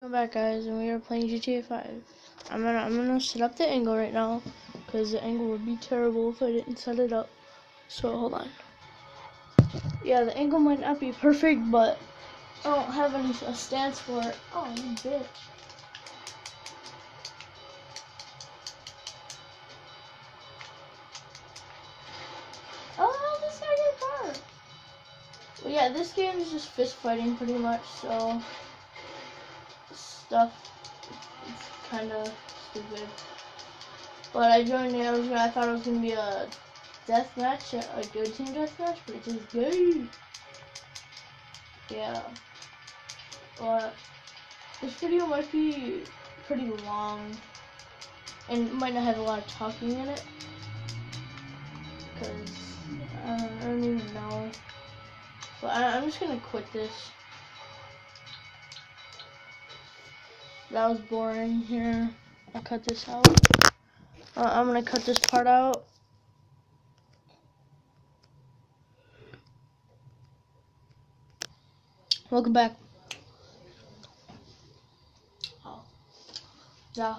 Welcome back, guys, and we are playing GTA 5. I'm gonna set up the angle right now, because the angle would be terrible if I didn't set it up. So hold on. Yeah, the angle might not be perfect, but I don't have a stance for it. Oh, you bitch. Oh, this guy got car. Well, yeah, this game is just fist fighting pretty much, so stuff. It's kind of stupid. But I joined it. I thought it was gonna be a death match, a good team death match, but it's just gay. Yeah. But this video might be pretty long, and might not have a lot of talking in it, because I don't even know. But I'm just gonna quit this. That was boring. Here, I'll cut this out. I'm gonna cut this part out. Welcome back. Oh. Yeah.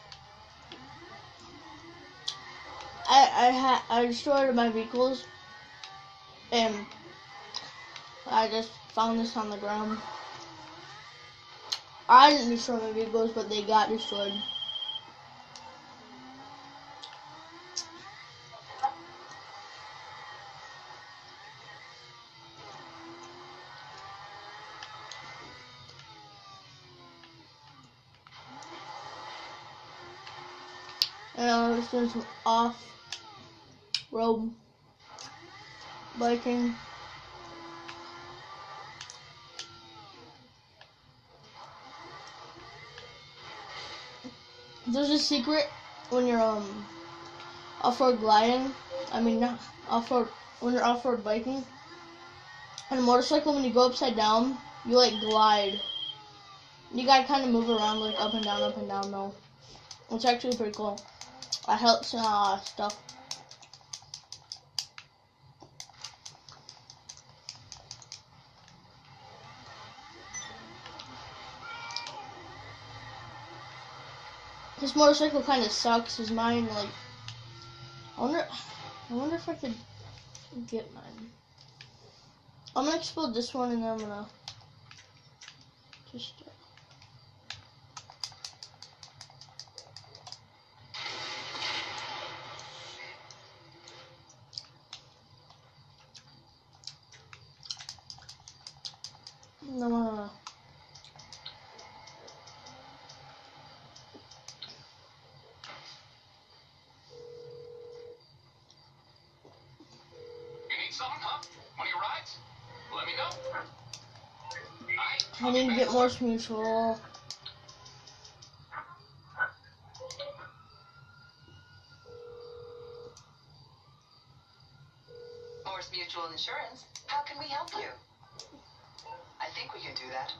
I destroyed my vehicles, and I just found this on the ground. I didn't destroy my vehicles, but they got destroyed. And I was doing some off-road biking. There's a secret when you're off-road gliding. I mean, not off-road, when you're off-road biking. On a motorcycle, when you go upside down, you like glide. You gotta kind of move around like up and down though. It's actually pretty cool. It helps stuff. This motorcycle kind of sucks. Is mine like? I wonder if I could get mine. I'm gonna explode this one, and then I'm gonna just. No. Something, huh? One of your rides? Let me know. I need to get Morse Mutual. Morse Mutual Insurance. How can we help you? I think we can do that.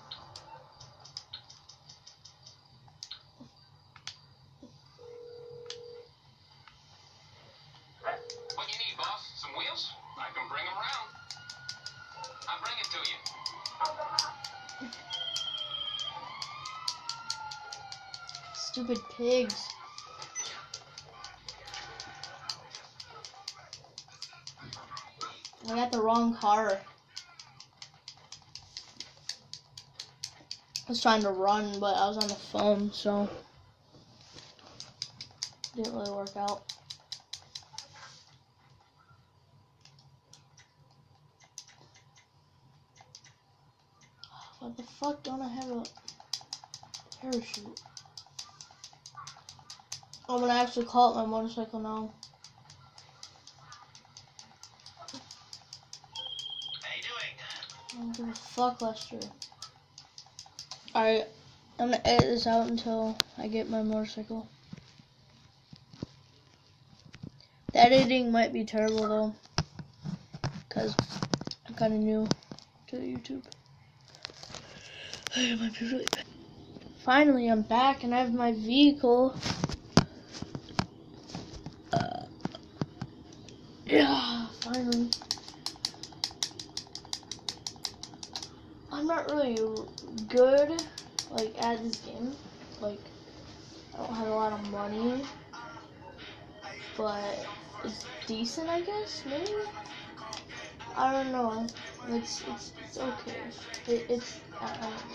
What you need, boss? Some wheels? I can bring them around. I'll bring it to you. Stupid pigs. I got the wrong car. I was trying to run, but I was on the phone, so didn't really work out. What the fuck don't I have a parachute? I'm gonna actually call it my motorcycle now. How you doing? I don't give a fuck, Lester. Alright, I'm gonna edit this out until I get my motorcycle. The editing might be terrible though, because I'm kind of new to YouTube. It might be really bad. Finally, I'm back and I have my vehicle. Yeah, finally. I'm not really good like add this game. Like I don't have a lot of money, but it's decent, I guess. Maybe I don't know. It's okay. It's I don't know.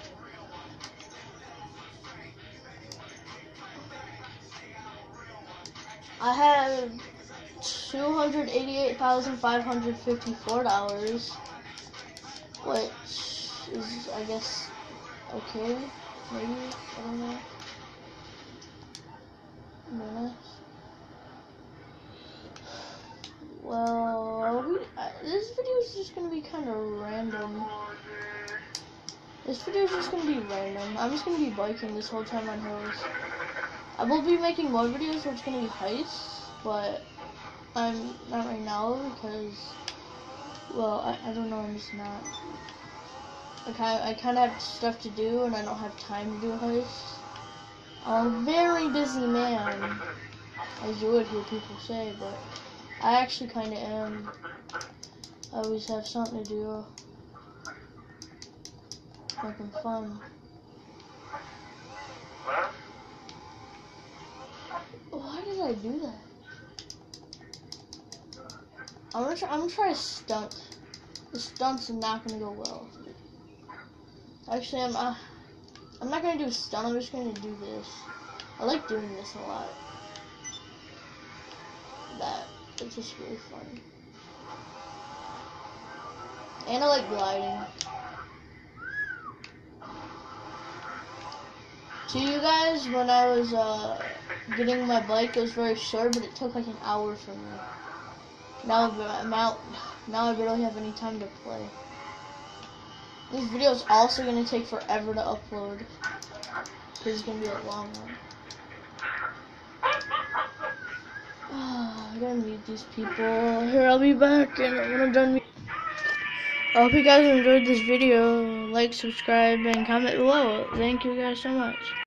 I have $288,554, which is, I guess, okay. Maybe, I don't know. Nice. Well, this video is just gonna be kind of random. This video is just gonna be random. I'm just gonna be biking this whole time on hills. I will be making more videos where it's gonna be heists, but I'm not right now because, well, I don't know, I'm just not. I kind of have stuff to do and I don't have time to do a heist. I'm a very busy man, as you would hear people say, but I actually kind of am. I always have something to do. Making fun. Why did I do that? I'm gonna try a stunt. The stunt's not gonna go well. Actually, I'm not gonna do a stunt. I'm just gonna do this. I like doing this a lot. It's just really fun. And I like gliding. To you guys, when I was getting my bike, it was very short, but it took like an hour for me. Now I'm out. Now I barely have any time to play. This video is also going to take forever to upload, because it's going to be a long one. I gotta mute these people. Here, I'll be back and when I'm done. I hope you guys enjoyed this video. Like, subscribe, and comment below. Thank you guys so much.